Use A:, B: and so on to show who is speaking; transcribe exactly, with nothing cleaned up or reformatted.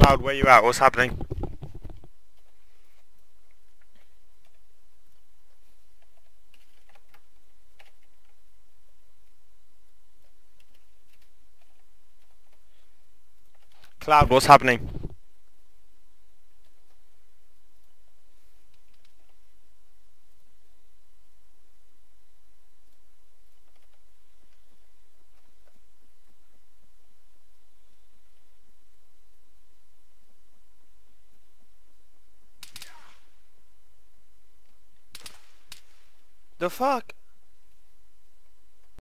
A: Cloud, where you at? What's happening? Cloud, what's happening? The fuck?